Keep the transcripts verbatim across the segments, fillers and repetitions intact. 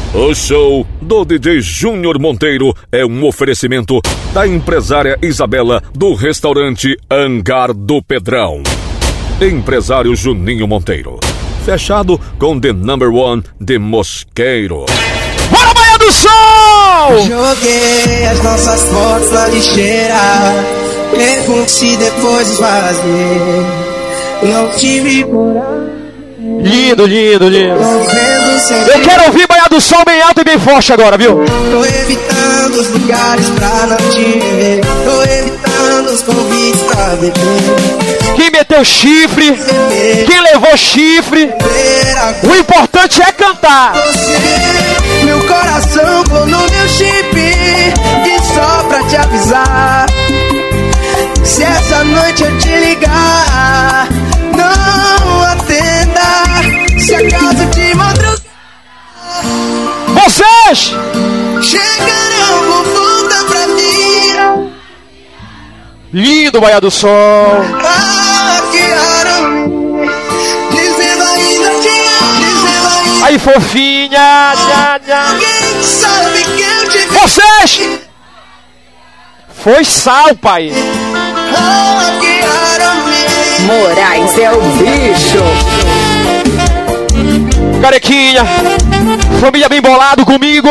O show do D J Júnior Monteiro é um oferecimento da empresária Isabela do restaurante Hangar do Pedrão. Empresário Juninho Monteiro. Fechado com The Number One de Mosqueiro. Bora, Baía do Sol! Joguei as nossas fotos na lixeira. Pergunte se depois esvaziei. Não tive coragem. Lindo, lindo, lindo. Eu quero ouvir Baía do Sol bem alto e bem forte agora, viu? Tô evitando os lugares pra não te ver. Tô evitando os convites pra beber. Quem meteu chifre, quem levou chifre, o importante é cantar. Você, meu coração pôr no meu chip. E só pra te avisar, se essa noite eu te ligar, não atenda. Se acaso de madrugada vocês chegarão com volta pra mim. Lindo, Baía do Sol. Hackearam-me, dizendo ainda te amo, dizendo ainda. Aí, fofinha, nha, nha. Alguém sabe que eu te vi. Vocês foi sal, pai. Hackearam-me. Moraes é o bicho. Carequinha, família bem bolado comigo.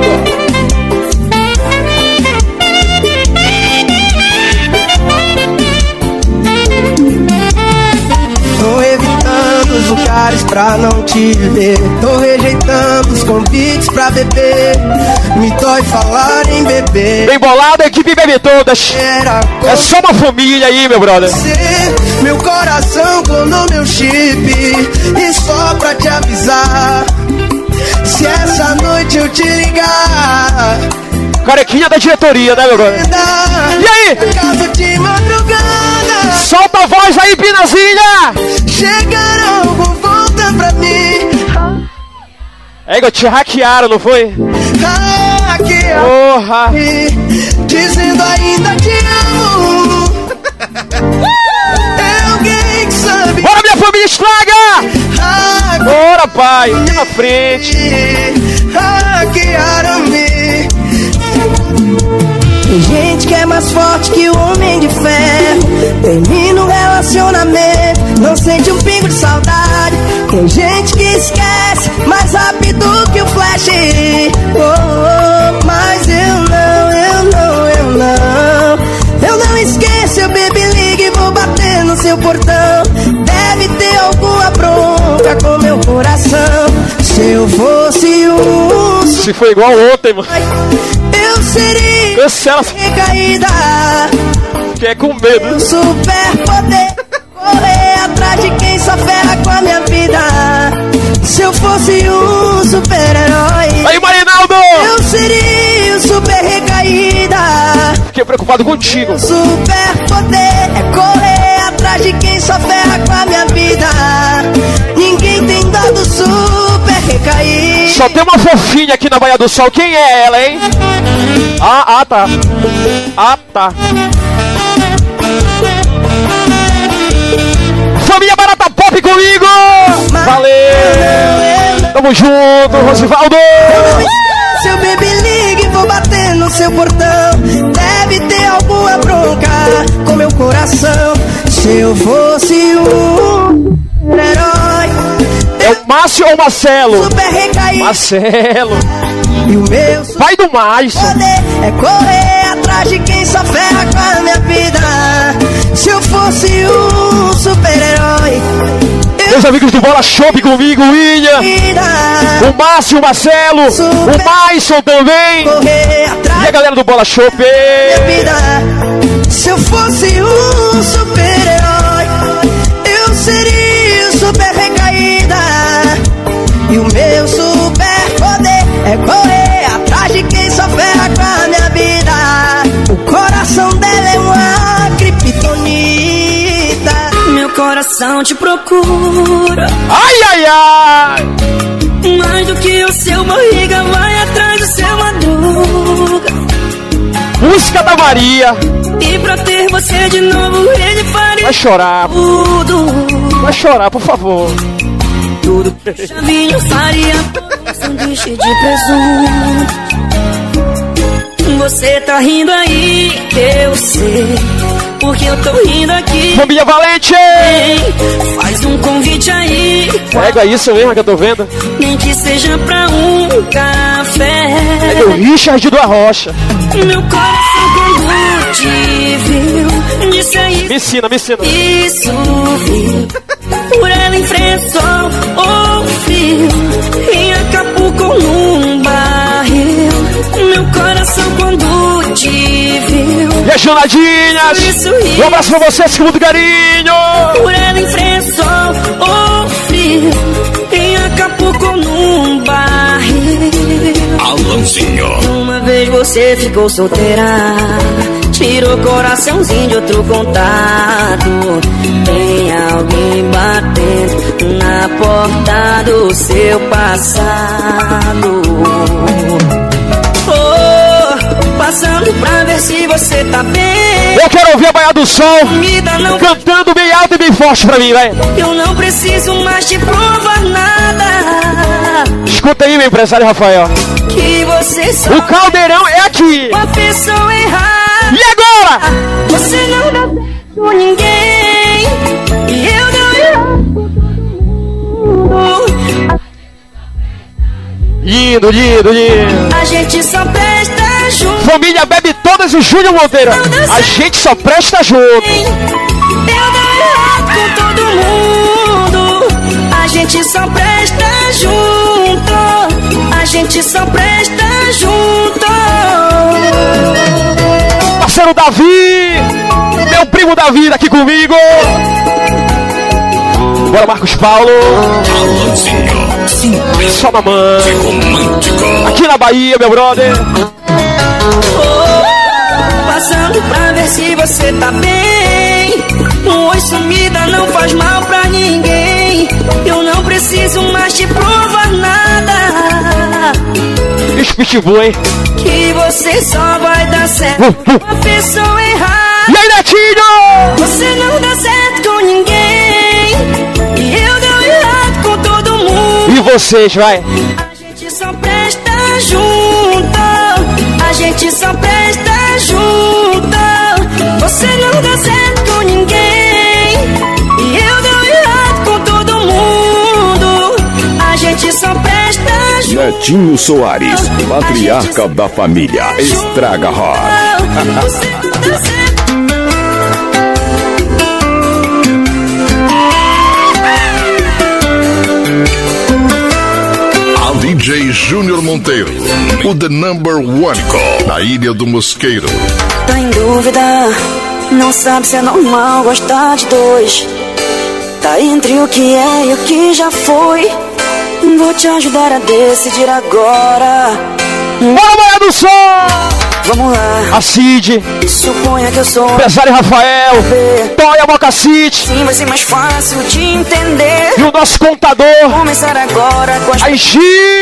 Tô evitando os lugares pra não te ver. Tô rejeitando os convites pra beber. Me dói falar em beber. Bem bolado, a equipe bebe todas. É só uma família aí, meu brother. Você, meu coração clonou meu chip. E só pra te avisar, se essa noite eu te ligar, Carequinha da diretoria, né, meu brother? E aí? Caso de madrugada, solta a voz aí, Pinazinha! chegarão com volta pra mim. É, te hackearam, não foi? Hackearam, porra! dizendo ainda te amo. É alguém que sabe. Bora, minha família, estraga! Bora, pai, aqui na frente. Hackearam-me. Tem gente que é mais forte que o homem de ferro. Termina um relacionamento, não sente um pingo de saudade. Tem gente que esquece mais rápido que o flash. Oh, oh, mas eu não, eu não, eu não. Eu não esqueço, eu baby ligue e vou bater no seu portão. Deve ter alguma bronca com meu coração. Se eu fosse um... Se foi igual ontem, mano. Eu seria cancela recaída. Que é com medo. Um super poder correr atrás de quem só ferra com a minha vida. Se eu fosse um super-herói, aí, Marinaldo! eu seria um super recaída. Fiquei preocupado contigo. Super poder é correr atrás de quem só ferra com a minha vida. Ninguém tem dó do super recaído. Só tem uma fofinha aqui na Baía do Sol. Quem é ela, hein? Ah, ah, tá. Ah, tá. Família Barata Pop comigo! Valeu! Tamo junto, Rosivaldo! Seu baby ligue, vou bater no seu portão. Deve ter alguma bronca com meu coração. Se eu fosse um herói, é o Márcio ou Marcelo? Super recaído. Marcelo. E o meu pai do Márcio é correr atrás de quem só ferra com a minha vida. Se eu fosse um super-herói, meus amigos do Bola Shop comigo, William, o Márcio, o Marcelo, o Maison também, e a galera do Bola Shop. Se eu fosse um super-herói, eu seria super recaída. E o meu super poder é correr atrás de quem só ferra com a minha vida. O coração dela é uma criptonita. Meu coração te procura. Ai, ai, ai. Mais do que o seu barriga vai atrás do seu madruga. Música da Maria. E pra ter você de novo ele faria. Vai chorar. Tudo. Vai chorar, por favor. Tudo que Chavinho faria por você. sanduíche de presunto. Você tá rindo aí, eu sei, porque eu tô rindo aqui. Família Valente! Ei, faz um convite aí. Pega isso mesmo que eu tô vendo. Nem que seja pra um café. É o Richard do Arrocha. Meu coração quando te viu, disse aí. Me ensina, me ensina. Isso viu. Por ela enfrentou o frio. Em Acapulco num barril. Meu coração quando te viu. E as Jonadinhas, um abraço pra vocês com muito carinho. Por ela enfrentou o frio. Em Acapulco num barril. Alanzinho. Uma vez você ficou solteira, tirou coraçãozinho de outro contato. Tem alguém batendo na porta do seu passado. Oh, passando pra ver se você tá bem. Eu quero ouvir a Baía do Sol não... cantando bem alto e bem forte pra mim, vai. Eu não preciso mais te provar nada. Escuta aí, meu empresário Rafael. Que você só o caldeirão é aqui. Uma pessoa errada. E agora? Você não dá certo com ninguém. E eu não erro com todo mundo. Lindo, lindo, lindo. A gente só presta junto. Família bebe todas e Júnior Monteiro. A gente só presta junto. Eu não erro com todo mundo. A gente só presta junto. A gente só presta junto. Parceiro Davi, meu primo Davi aqui comigo. Bora, Marcos Paulo. Só mamãe. Aqui na Bahia, meu brother. Oh, passando pra ver se você tá bem. Um oi sumida não faz mal pra ninguém. Eu não preciso mais te provar nada. Pitbull, hein? Que você só vai dar certo uh, com uh. a pessoa errada. E aí, Netinho? Você não dá certo com ninguém. E eu dou errado com todo mundo. E vocês, vai? A gente só presta junto. A gente só presta junto. Você não dá certo com ninguém. E eu dou errado com todo mundo. A gente só presta junto. Netinho Soares, patriarca da família, estraga rock. Você não dá certo. A D J Júnior Monteiro, o The Number One Call, na Ilha do Mosqueiro. Tá em dúvida, não sabe se é normal gostar de dois. Tá entre o que é e o que já foi. Vou te ajudar a decidir agora. Bora, Baía do Sol! Vamos lá. A Cid. Suponha que eu sou empresário Rafael. Toia Mocacite. Sim, vai ser mais fácil de entender. E o nosso contador. Começar agora com as Aigi.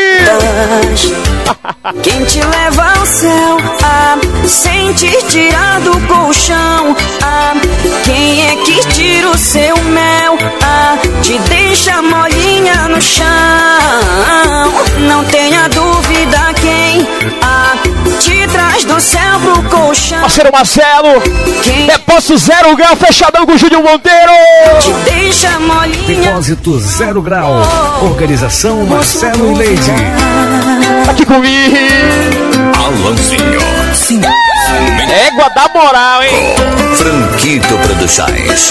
Quem te leva ao céu, ah, sem te tirar do colchão, ah, quem é que tira o seu mel, ah, te deixa molinha no chão. Não tenha dúvida quem, ah, te traz do céu pro colchão. Parceiro Marcelo, quem depósito zero grau, fechadão com o Júnior Monteiro. Te deixa molinha. Depósito zero grau. Organização Marcelo e Leide. Aqui comigo. Alanzinho. Sim. Égua da moral, hein? Franquito Produções.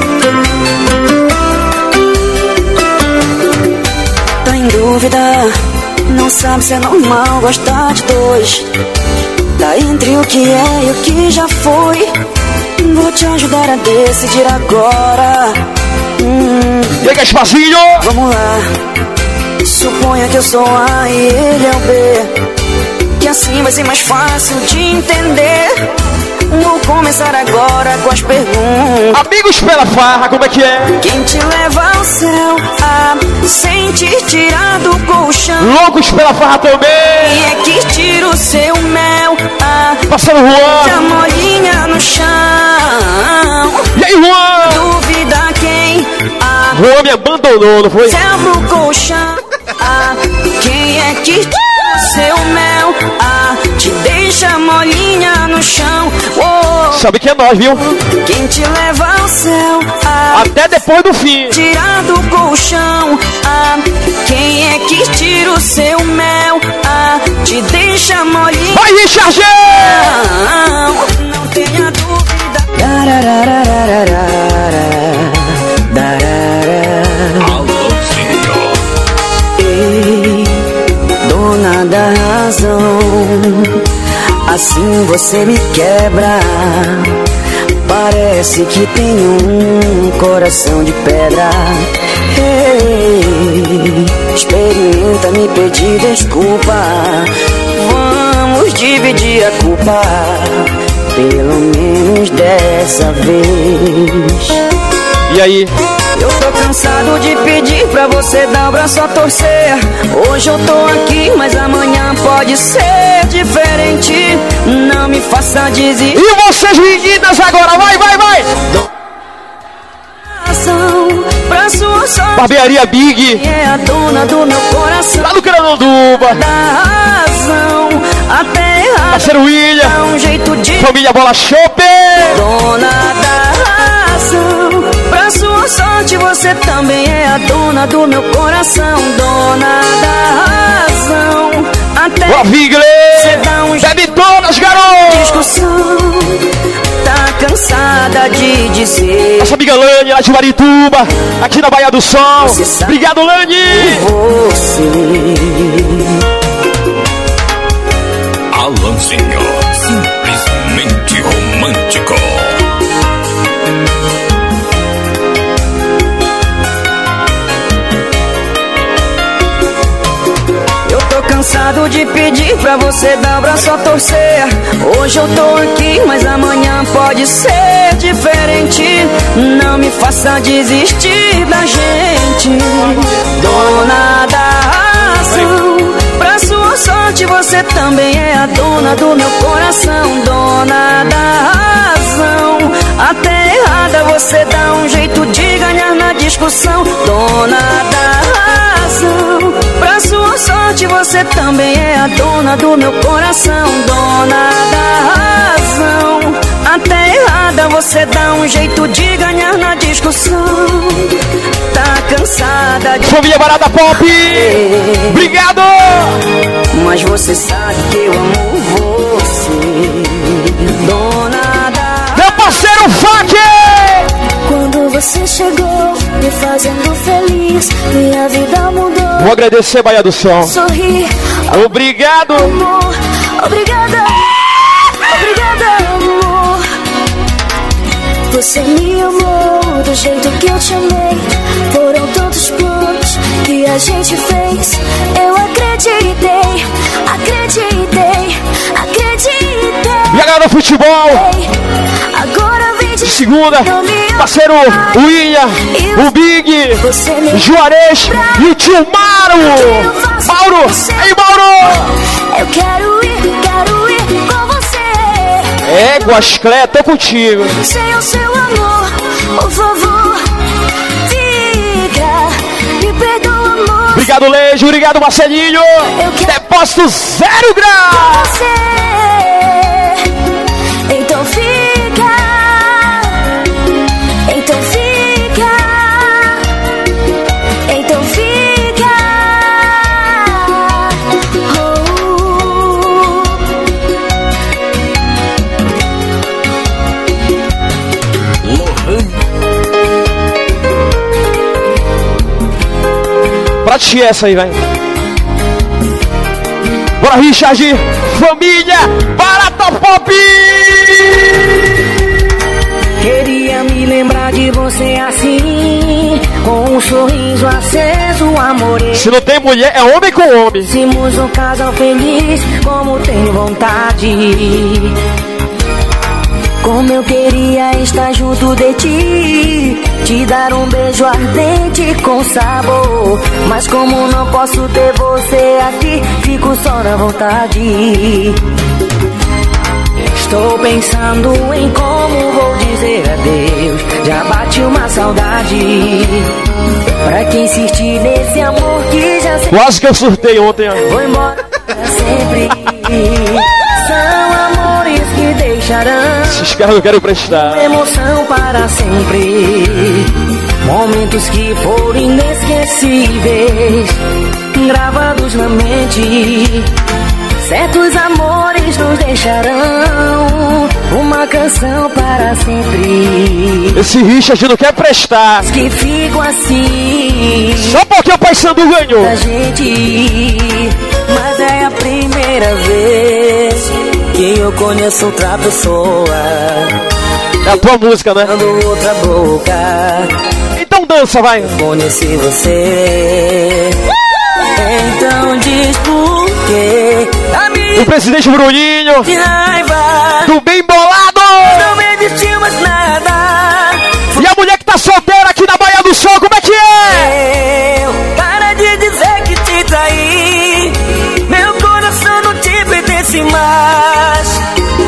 Tá em dúvida, não sabe se é normal gostar de dois. Tá entre o que é e o que já foi. Vou te ajudar a decidir agora. Hum. E aí, Gasparzinho? Vamos lá. Suponha que eu sou A e ele é o B, que assim vai ser mais fácil de entender. Vou começar agora com as perguntas. Amigos pela farra, como é que é? Quem te leva ao céu, ah, sem te tirar do colchão. Loucos pela farra também. Quem é que tira o seu mel, ah, passando Juan. Deixa molinha no chão. E aí, Juan? Dúvida quem, ah, Juan me abandonou, não foi? céu pro colchão. Ah, quem Quem é que tira o seu mel? Ah, te deixa molinha no chão. Oh, sabe que é nós, viu? quem te leva ao céu? Ah, até depois do fim. Tirar do colchão. Ah, quem é que tira o seu mel? Ah, te deixa molinha. Vai, Richard! Não, não tenha dúvida. Ei, dona da razão, assim você me quebra. Parece que tem um coração de pedra. Ei, experimenta me pedir desculpa. Vamos dividir a culpa, pelo menos dessa vez. E aí? Eu tô cansado de pedir pra você dar o braço a torcer. Hoje eu tô aqui, mas amanhã pode ser diferente. Não me faça desistir. E vocês meninas agora, vai, vai, vai! Pra sua sorte, Barbearia Big é a dona do meu coração. lá no Caranduba. Da razão, até errado. Parceiro William, Dá um jeito de família Bola Shop. dona da razão. Pra sua sorte, você também é a dona do meu coração. Dona da razão, até Boa, Vigler! você dá um jeito Bebe todas, de garoto! discussão. Tá cansada de dizer Nossa amiga Lani, lá de Marituba, aqui na Baía do Sol. Você sabe Obrigado, Lani! você. Alanzinho, simplesmente romântico. Eu tô cansado de pedir pra você dar o braço a torcer. Hoje eu tô aqui, mas amanhã pode ser diferente. Não me faça desistir da gente. Dona da razão, pra sua sorte você também é a dona do meu coração. Dona da razão, até errada você dá um jeito de ganhar na discussão. Dona da razão, pra sua sorte você também é a dona do meu coração. Dona da razão, até errada você dá um jeito de ganhar na discussão. Tá cansada de Família Barata Pop! Obrigado! mas você sabe que eu amo você. Dona da Meu parceiro Fak! Quando você chegou, me fazendo feliz, minha vida mudou. Vou agradecer, Baía do Sol. Sorri, Obrigado! amor, obrigada, obrigada, amor. Você me amou do jeito que eu te amei. Foram tantos planos que a gente fez. Eu acreditei, acreditei, acreditei. E a galera do futebol, Agora vem de de segunda, parceiro William, o Big, você me Juarez e o tio Mauro! Mauro! Ei, Mauro! Eu quero ir, quero ir com você. Égua, Asclé, tô contigo. Sem o seu amor, por favor, fica. Me perdoa, amor. Obrigado, Leijo. Obrigado, Marcelinho. Depósito zero grau. Você. Então fica. Então fica. Então fica. Oh. Pra ti essa aí, vai. Bora, Richard. Família Barata Pop. Queria me lembrar de você assim, com um sorriso aceso, amor. Se não tem mulher, é homem com homem. Fizemos um casal feliz, como tenho vontade. Como eu queria estar junto de ti, te dar um beijo ardente com sabor. Mas como não posso ter você aqui, fico só na vontade. Estou pensando em como vou dizer adeus, já bate uma saudade. Pra quem insistir nesse amor que já se... Quase que eu surtei ontem, ó. Vou embora pra sempre. São amores que deixarão esses caras eu quero prestar emoção para sempre. Momentos que foram inesquecíveis, gravados na mente. Certos amores nos deixarão uma canção para sempre. Esse Richard não quer prestar. Que ficam assim. Só porque o Pai Sandu ganhou. Da gente, mas é a primeira vez que eu conheço outra pessoa. É a tua música, né? Dando outra boca. Então dança, vai. Conheci você. Então diz por quê. O presidente Bruninho. De raiva. Do bem bolado. Não me existiu mais nada. E a mulher que tá solteira aqui na Baía do Sol, como é que é? Eu, para de dizer que te traí. Meu coração não te pertence mais.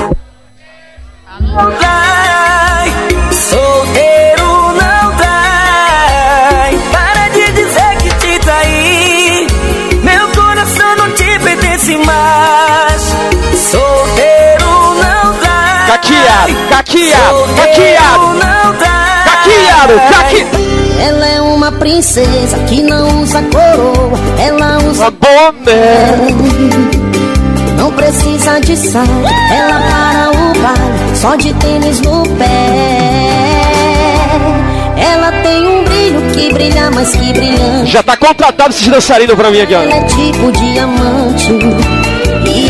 Não trai, solteiro não trai. Para de dizer que te traí. Meu coração não te pertence mais. Solteiro não trai. Caquiado, caquiado, caquiado. Não trai. Caquiado, caquiado. Ela é uma princesa que não usa coroa. Ela usa boné. Não precisa de salto, ela para o baile só de tênis no pé. Ela tem um brilho que brilha mais que brilhante. Já tá contratado esses dançarinos pra mim aqui, ó. Ela é tipo diamante. E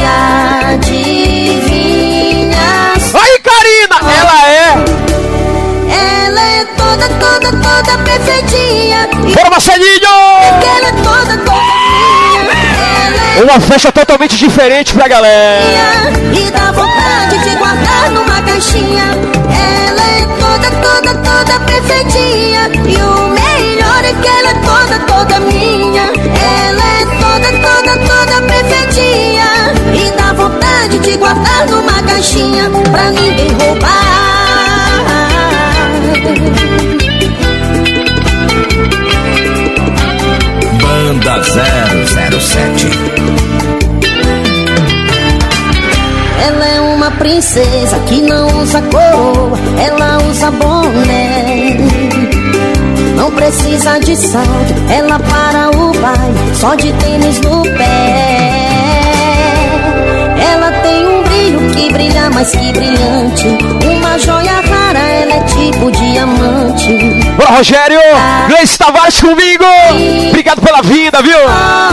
adivinha? Aí, Karina! Ela é. Ela é toda, toda, toda perfeitinha. Bora, Marcelinho! Ela é toda, toda minha. Uma festa totalmente diferente pra galera. E dá vontade de guardar numa caixinha. Ela é toda, toda, toda perfeitinha. E o melhor é que ela é toda, toda minha. Ela é toda, toda, toda perfeitinha. E dá vontade de guardar numa caixinha pra ninguém roubar. Banda zero zero sete. Ela é uma princesa que não usa coroa. Ela usa boné. Não precisa de salto, ela para o baile só de tênis no pé. Ela tem um brilho que brilha mais que brilhante. Uma joia rara, ela é tipo diamante. Bora, Rogério! Gleice Tavares comigo! Obrigado pela vida, viu?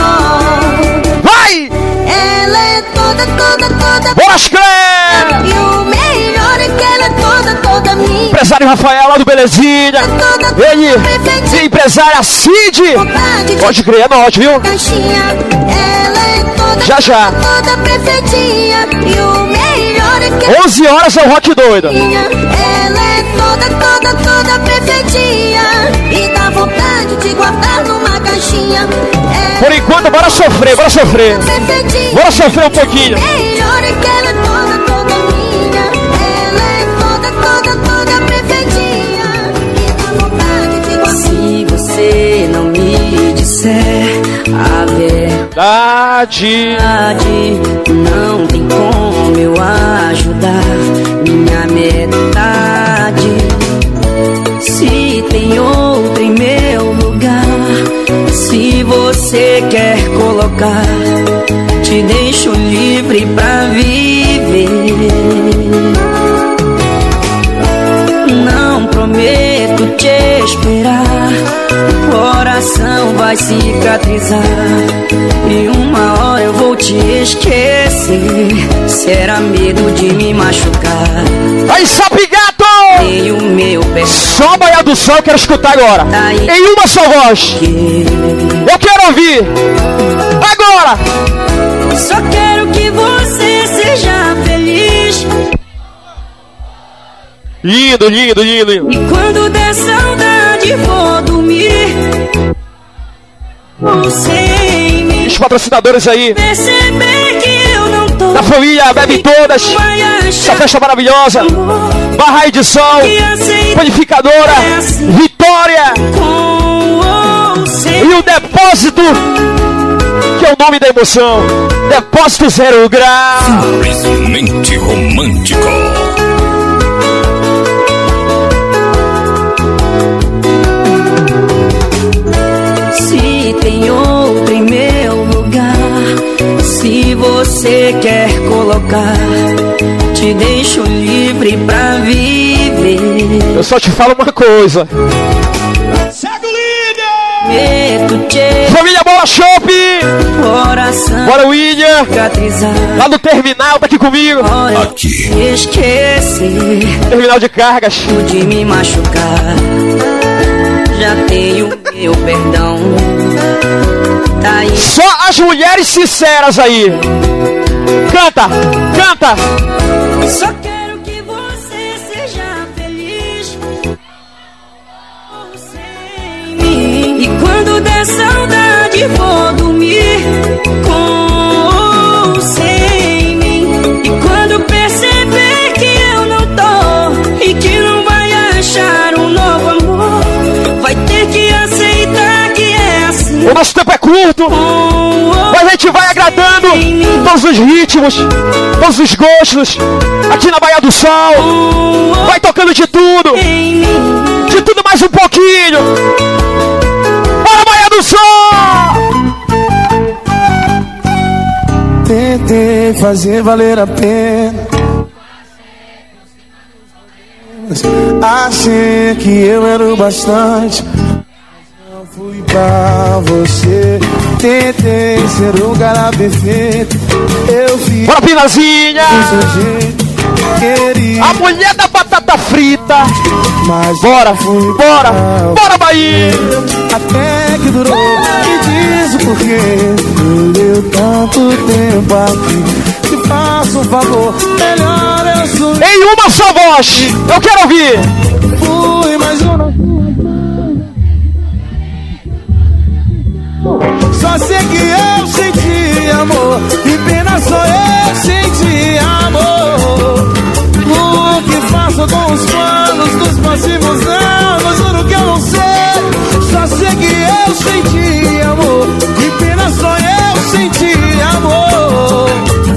Vai! Ela é toda, toda, toda. Bora, Scré! E o melhor é que ela é toda, toda minha. Empresário Rafael lá do Belezinha. Toda, toda ele e empresária Cid. Pode crer, é norte, viu? Caixinha. Ela é toda, já, já. toda perfeitinha. E o melhor é que ela onze horas é o rock doido. Ela é toda, toda, toda perfeitinha. E dá vontade de guardar numa caixinha. Ela por enquanto, bora sofrer, bora sofrer. Bora sofrer um pouquinho. Melhor é que ela é toda, toda minha. Ela é toda, toda, toda perfeitinha. E dá vontade de guardar. Se você não me disser a verdade, não tem como eu ajudar minha metade. Se tem outra em meu lugar, se você quer colocar, te deixo livre pra viver. Não prometo te esperar, coração vai cicatrizar e uma hora eu vou te esquecer. Será medo de me machucar. Aí, Sapigato! Tem o meu pé. Só Baía do Sol eu quero escutar agora. Tá em uma só voz. Que... eu quero ouvir. Agora! Só quero que você seja feliz. Lindo, lindo, lindo, lindo. E quando der saudade vou dormir. Você em mim. Os patrocinadores aí. Perceber que eu não tô da família família, bebe todas. Essa festa maravilhosa. Barra de Sol, Panificadora, Vitória. E o Depósito, que é o nome da emoção. Depósito Zero Grau. Simplesmente romântico. Se tem outro em meu lugar, se você quer colocar, te deixo livre pra viver. Eu só te falo uma coisa. Segue o líder! Família Bola Shop! Coração. Bora, William! Cicatrizar. Lá no terminal, tá aqui comigo. Olha, aqui. Esquecer. Terminal de cargas. De me machucar. Já tenho meu perdão. Tá aí. Só as mulheres sinceras aí. Canta, canta. Só quero que você seja feliz sem mim. E quando der saudade vou dormir com ou sem mim. E quando perceber que eu não tô e que não vai achar um novo amor, vai ter que aceitar que é assim. O nosso tempo é curto, mas a gente vai agradando todos os ritmos, todos os gostos. Aqui na Baía do Sol, vai tocando de tudo, de tudo mais um pouquinho. Bora, Baía do Sol! Tentei fazer valer a pena, achei que eu era o bastante. Não fui pra você. Tentei ser o cara perfeito. Eu fiz. Bora, Pinazinha! Do seu jeito, queria. A mulher da batata frita. Mas bora, fui bora, pra... bora, Bahia! Até que durou. Me diz o porquê. Perdeu tanto tempo aqui. Te faço um favor. Melhor eu sou. Em uma só voz. Eu quero ouvir. Fui, mas eu não. Só sei que eu senti amor, e pena só eu senti amor. O que faço com os planos dos próximos anos, juro que eu não sei. Só sei que eu senti amor, e pena só eu senti amor.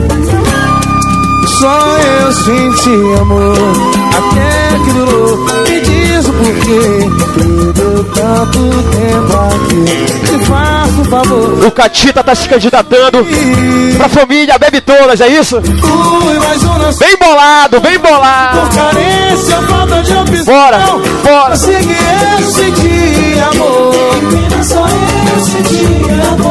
Só eu senti amor, até que durou. Me diz o porquê, perdeu tanto tempo aqui. Te faço um favor. O Catita tá se candidatando pra família Bebe Todas, é isso? Ui, mas eu não sei. Bem bolado, bem bolado. Por carência, falta de opção. Bora, bora. Sei que eu senti amor, só eu senti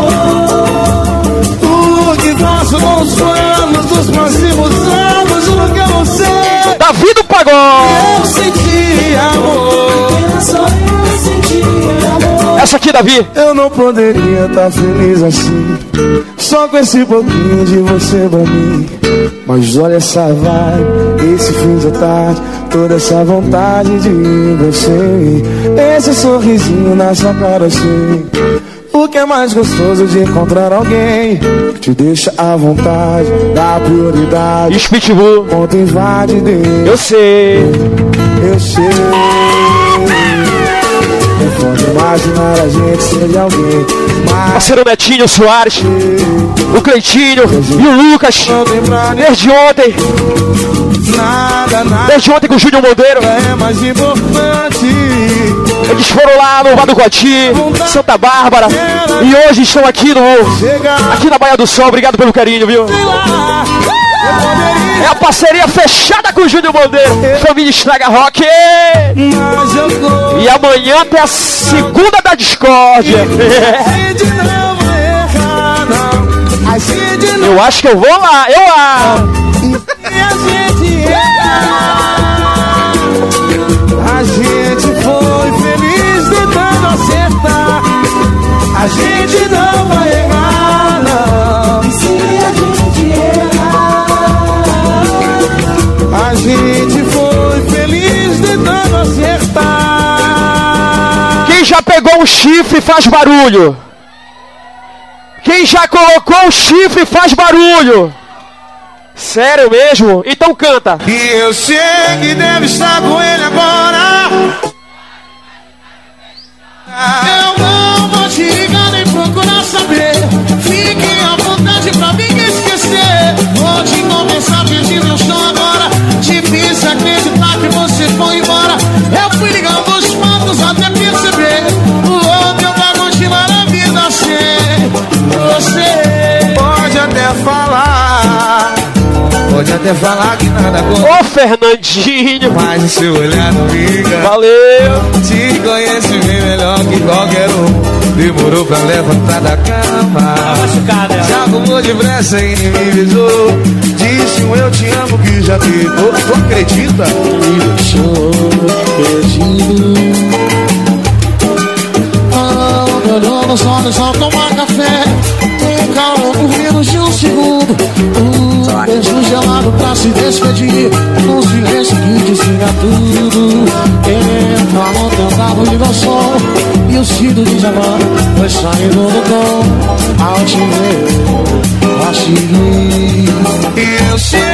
amor. O que faço com os planos dos próximos anos, juro que eu não sei. Davi do Pagode. Eu senti amor, só eu senti amor. Essa aqui, Davi. Eu não poderia estar feliz assim, só com esse pouquinho de você pra mim. Mas olha essa vibe, esse fim de tarde, toda essa vontade de você. Esse sorrisinho na sua cara assim. O que é mais gostoso de encontrar alguém que te deixa à vontade, dá prioridade. Pitbull. Conta invade dele. Eu sei. Eu sei. É foda imaginar a gente ser de alguém. Mas parceiro Netinho Soares, o Cleitinho e o Lucas. Desde ontem. Nada, nada. Desde ontem com o Júnior Monteiro. É mais importante. Eles foram lá no Vado Coati, Santa Bárbara. E hoje estão aqui no aqui na Baía do Sol. Obrigado pelo carinho, viu? É a parceria fechada com o Júnior Monteiro. Família Estraga Rock. E amanhã tem a segunda da discórdia. Eu acho que eu vou lá, eu lá. A gente foi feliz tentando acertar. A gente não vai errar, não. E se a gente errar? A gente foi feliz tentando acertar. Quem já pegou um chifre faz barulho. Quem já colocou o chifre faz barulho. Sério mesmo? Então canta. E eu sei que deve estar com ele agora. Eu não vou te ligar nem procurar saber. Fique à vontade pra mim esquecer. Vou te conversar, pedir meu som agora. Difícil acreditar que você foi embora. Eu fui ligando os pontos até perceber. O outro vai continuar a vida sem você. Pode até falar, pode até falar que nada acontece. Ô Fernandinho, mas o seu olhar não liga. Valeu. Te conhece bem melhor que qualquer um. Demorou pra levantar da cama. Já arrumou depressa e nem me beijou. Disse um eu te amo que já pegou. Tu acredita? Me deixou perdido. Ah, olhou nos olhos ao tomar café. Tem calor por menos de um segundo. Um beijo gelado pra se despedir. Um silêncio que dizia tudo. Entra no teu carro, liga o som. E o cinto de Javan foi saindo do tom. Ao te ver, vacilei. E eu sei.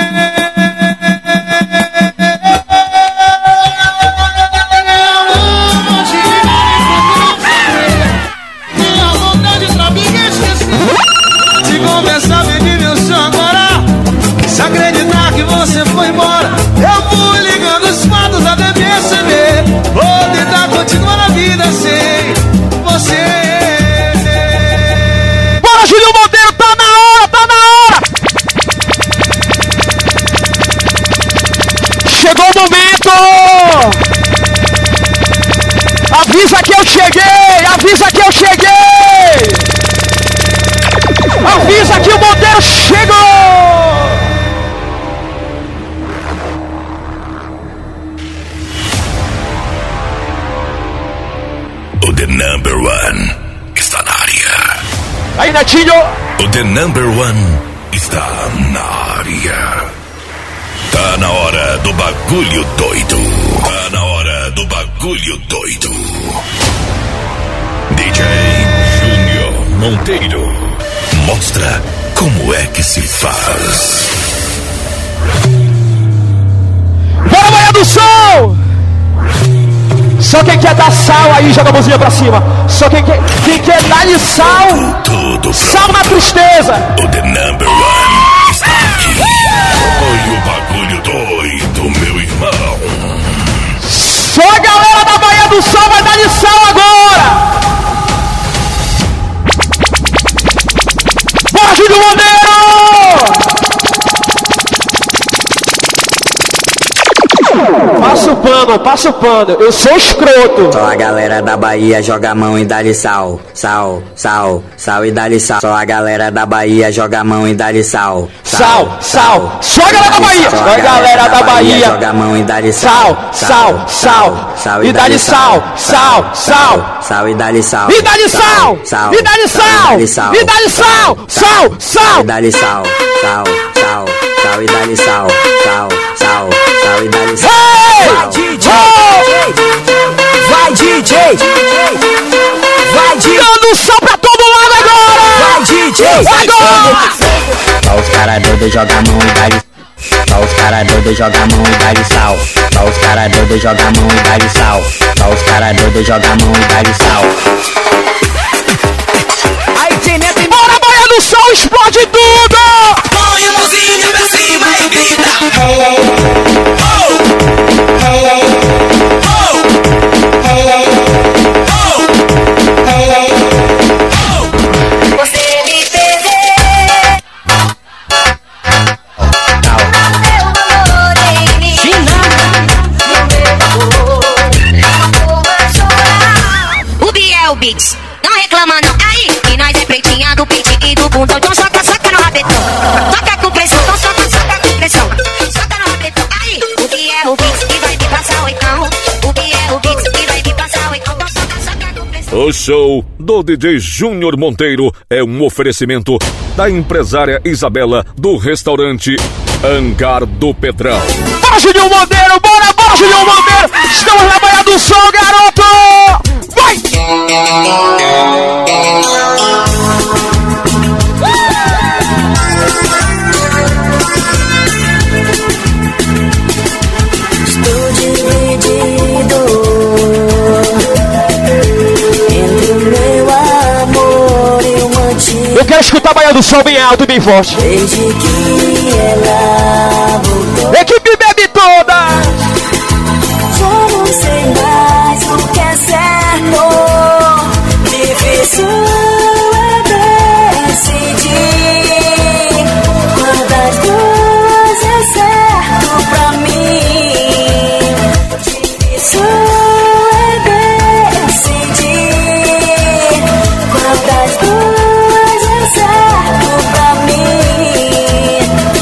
Se acreditar que você foi embora, eu fui ligando os fatos até perceber. Vou tentar continuar a vida sem você. Bora, Juninho Monteiro, tá na hora, tá na hora. Chegou o momento. Avisa que eu cheguei, avisa que eu cheguei. Avisa que o Monteiro chegou. O The Number One está na área. Aí, Netinho. O The Number One está na área. Tá na hora do bagulho doido. Tá na hora do bagulho doido. D J Júnior Monteiro mostra como é que se faz. Bora, Baía do Sol! Só quem quer dar sal aí, joga a mãozinha pra cima. Só quem quer, quem quer dar-lhe sal, tudo sal na tristeza. O The Number One está aqui. Olha o bagulho doido, meu irmão. Só a galera da Baía do Sol vai dar-lhe sal agora. Bora, Júnior Monteiro! Passa o pano, passa o pano, eu sou escroto. Só a galera da Bahia joga a mão e dá-lhe sal, sal, sal, sal e dá-lhe sal. Só a galera da Bahia joga a mão e dá-lhe sal, sal, sal. Só a galera da Bahia, só a galera da Bahia joga a mão e dá-lhe sal, sal, sal, sal e dá-lhe sal, sal, sal, sal e dá-lhe sal, e dá-lhe sal, e dá-lhe sal, e dá-lhe sal, sal, sal, e dá-lhe sal, sal, sal, sal e dá-lhe sal, sal, sal, sal e dá-lhe sal. Vai D J, vai D J, vai D J, dando sal pra todo lado agora. Vai D J, agora. Só os caras doidos jogam a mão e dá-lhe. Só os caras doidos jogam a mão e dá-lhe sal. Só os caras doidos jogam a mão e dá-lhe sal. Só os caras doidos jogam a mão e dá-lhe sal. Aí tem neto e bora, Baía do Sol, explode tudo. põe a mãozinha pra cima e grita. Você me perdeu. Meu amor em mim. O Biel Beats, não reclama não. Aí, e nós é pretinha do peito e do bundão. Então soca, soca no rabetão. Toca com pressão, então soca, soca com pressão. Soca no rabetão. Aí, o Biel Beats e vai me passar oitão. O Biel Beats e vai me passar oitão. Então soca, soca com pressão. O show do D J Júnior Monteiro é um oferecimento da empresária Isabela do restaurante Hangar do Pedrão. Bora, Júnior Monteiro, bora, bora, Júnior Monteiro. Estamos na Baía do Sol, garoto. Vai! do Sol bem alto e bem forte. Desde que ela voltou, Equipe bebe toda. já não sei mais o que é certo. Difícil é decidir qual das duas é certo pra mim. Difícil é decidir qual das duas é certo pra mim.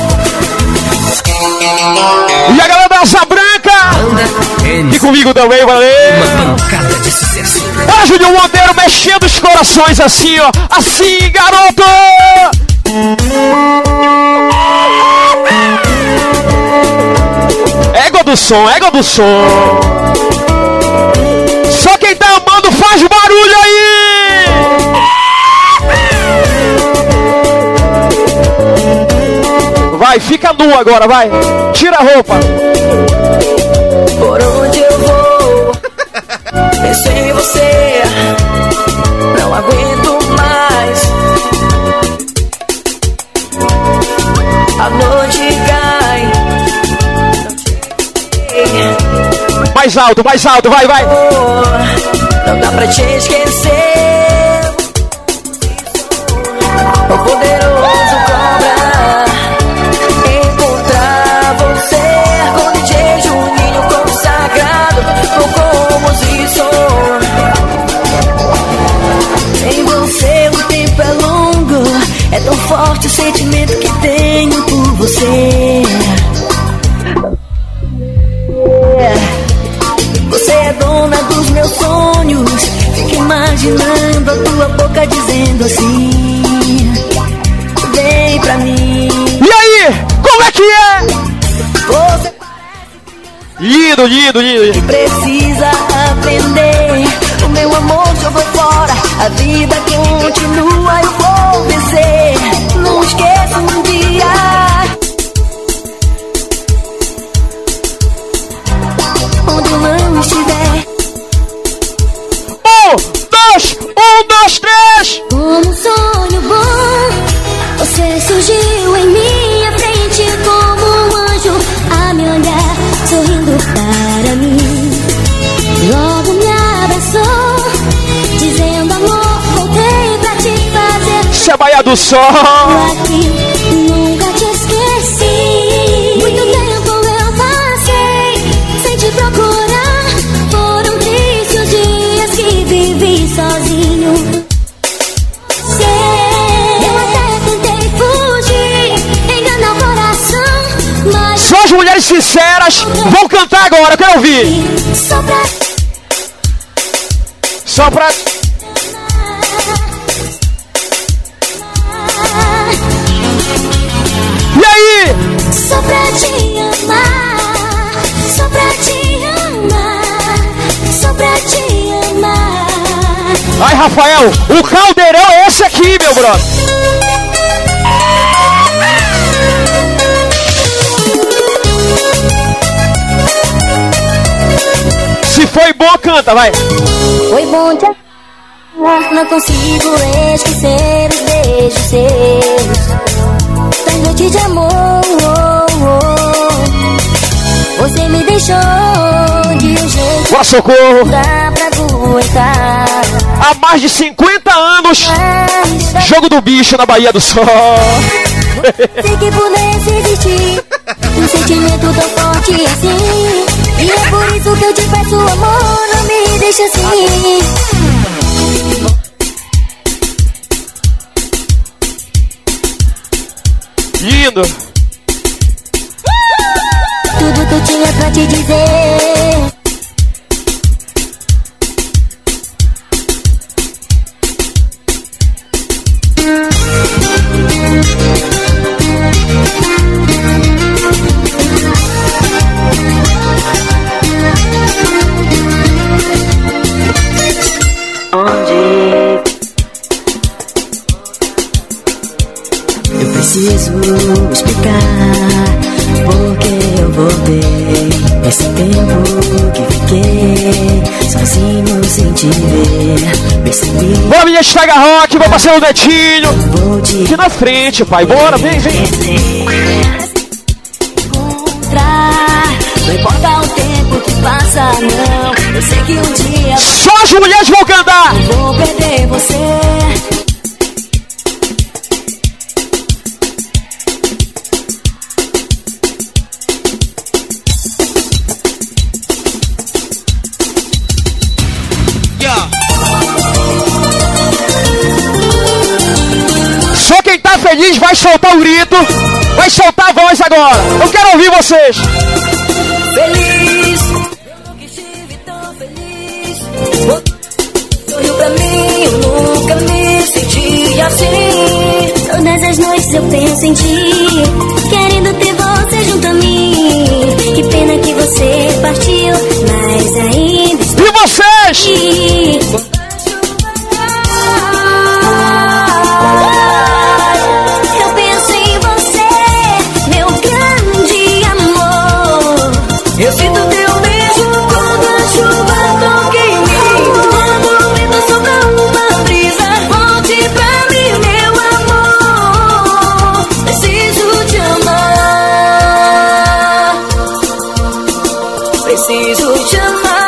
E a galera da Asa Branca. E comigo também, valeu. Uma pancada de sucesso. Olha, Júnior Monteiro mexendo os corações assim, ó. Assim, garoto. Égua do som, égua do som. Só quem tá amando faz barulho aí. Vai, fica nu agora, vai. Tira a roupa. Por onde eu vou, penso em você, não aguento mais. A noite cai, Mais alto, mais alto, vai, vai. não dá pra te esquecer. O poderoso cobra encontrar você com D J Juninho consagrado no composição. Sem você o tempo é longo, é tão forte o sentimento que tenho por você. Você é dona dos meus sonhos, fico imaginando a tua boca dizendo assim: vem pra mim. E aí, como é que é? Você Lindo, lindo, lindo. que precisa aprender. O meu amor jogou fora, a vida continua, eu vou vencer. Não esqueça um dia. Onde eu não estiver, Um, dois, um, dois, três. Como um sonho bom, você surgiu em minha frente como um anjo a me olhar, sorrindo para mim. Logo me abraçou, dizendo amor, voltei pra te fazer. Isso é Baía do Sol. Aqui, nunca te esqueci. Muito tempo eu passei sem te procurar. Foram tristes os dias que vivi sozinho. Sei, eu até tentei fugir, enganar o coração, mas Só as mulheres sinceras vão cantar agora, eu quero ouvir. só pra Só pra... E aí? Só pra te amar, só pra te amar, só pra te amar. Ai, Rafael, o caldeirão é esse aqui, meu brother. Se foi bom, canta, vai. Foi bom te amar, não consigo esquecer os beijos seus. Das noites de amor, oh, oh. Você me deixou de um jeito Boa, socorro. que dá pra aguentar. Há mais de cinquenta anos, Mas jogo do bicho na Baía do Sol. sei que pudesse existir um sentimento tão forte assim. E é por isso que eu te peço amor, não me deixa assim. Lindo. Tudo que eu tinha pra te dizer. Onde eu preciso explicar porque eu voltei. Esse tempo que fiquei sozinho sem te ver, percebi. Bora, minha Estaga Rock, meu parceiro Netinho. Aqui na frente, pai. Bora, vem, vem. Encontrar, não importa o tempo que passa, não. Eu sei que um dia só as mulheres vão cantar. Eu vou perder você. Só quem tá feliz vai soltar o grito, vai soltar a voz agora. Eu quero ouvir vocês. Feliz, eu nunca estive tão feliz. Sorriu pra mim, eu nunca me senti assim. Todas as noites eu penso em ti, querendo ter você junto a mim. Que pena que você partiu, mas ainda estou. E vocês? Aqui. Eu sinto teu beijo quando a chuva toca em mim. Quando o vento sopra uma brisa, volte pra mim, meu amor. Preciso te amar. Preciso te amar.